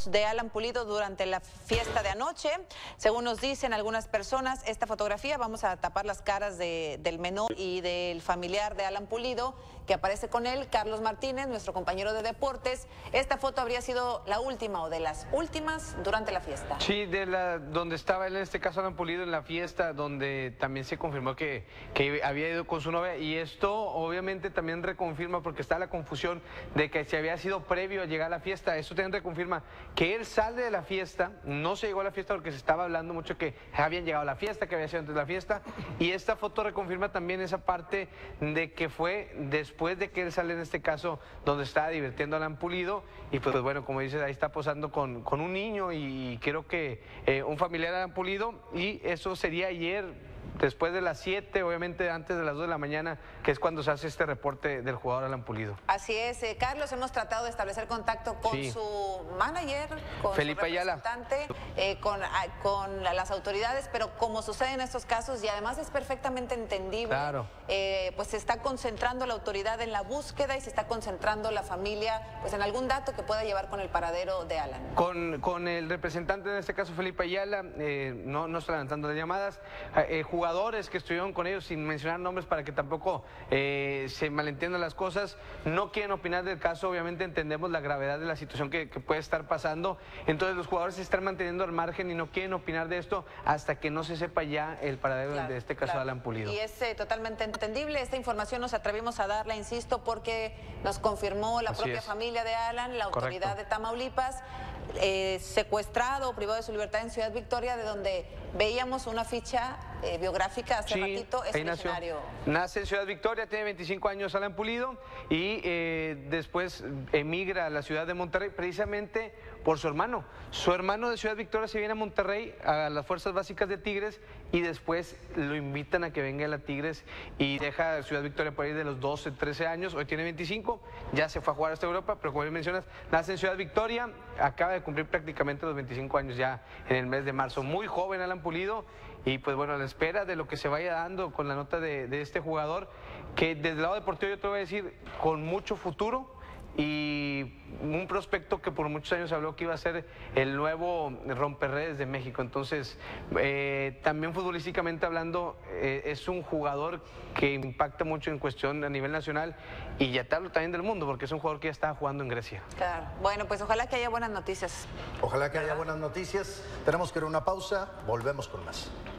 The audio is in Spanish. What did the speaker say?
fotos de Alan Pulido durante la fiesta de anoche. Según nos dicen algunas personas, esta fotografía, vamos a tapar las caras del menor y del familiar de Alan Pulido, que aparece con él, Carlos Martínez, nuestro compañero de deportes. Esta foto habría sido la última o de las últimas durante la fiesta. Sí, donde estaba él, en este caso Alan Pulido, en la fiesta, donde también se confirmó que había ido con su novia, y esto obviamente también reconfirma, porque está la confusión de que si había sido previo a llegar a la fiesta. Eso también reconfirma que él sale de la fiesta, no se llegó a la fiesta porque se estaba hablando mucho que habían llegado a la fiesta, que había sido antes de la fiesta, y esta foto reconfirma también esa parte de que fue después de que él sale, en este caso, donde estaba divirtiendo a Alan Pulido, y pues bueno, como dices, ahí está posando con un niño y creo que un familiar de Alan Pulido, y eso sería ayer, después de las 7, obviamente antes de las 2 de la mañana, que es cuando se hace este reporte del jugador Alan Pulido. Así es, Carlos, hemos tratado de establecer contacto con su manager, con Felipe su representante, con las autoridades, pero como sucede en estos casos, y además es perfectamente entendible, claro, pues se está concentrando la autoridad en la búsqueda y se está concentrando la familia pues en algún dato que pueda llevar con el paradero de Alan. Con el representante, en este caso Felipe Ayala, no está levantando las llamadas, jugadores que estuvieron con ellos, sin mencionar nombres para que tampoco se malentiendan las cosas, no quieren opinar del caso. Obviamente entendemos la gravedad de la situación que puede estar pasando, entonces los jugadores se están manteniendo al margen y no quieren opinar de esto hasta que no se sepa ya el paradero de este caso de Alan Pulido. Y es totalmente entendible. Esta información nos atrevimos a darla, insisto, porque nos confirmó la propia familia de Alan, la autoridad de Tamaulipas, secuestrado, privado de su libertad en Ciudad Victoria, de donde veíamos una ficha biográfica hace ratito. Es originario. Nace en Ciudad Victoria, tiene 25 años Alan Pulido, y después emigra a la ciudad de Monterrey precisamente por su hermano. Su hermano de Ciudad Victoria se viene a Monterrey a las fuerzas básicas de Tigres, y después lo invitan a que venga a la Tigres y deja Ciudad Victoria por ahí de los 12, 13 años, hoy tiene 25, ya se fue a jugar hasta Europa, pero como bien mencionas, nace en Ciudad Victoria, acaba de cumplir prácticamente los 25 años ya en el mes de marzo. Muy joven Alan Pulido, y pues bueno, a la espera de lo que se vaya dando con la nota de este jugador, que desde el lado deportivo yo te voy a decir, con mucho futuro, y un prospecto que por muchos años habló que iba a ser el nuevo romperredes de México. Entonces, también futbolísticamente hablando, es un jugador que impacta mucho en cuestión a nivel nacional, y ya te hablo también del mundo, porque es un jugador que ya estaba jugando en Grecia. Claro. Bueno, pues ojalá que haya buenas noticias. Ojalá que haya buenas noticias. Tenemos que ir a una pausa, volvemos con más.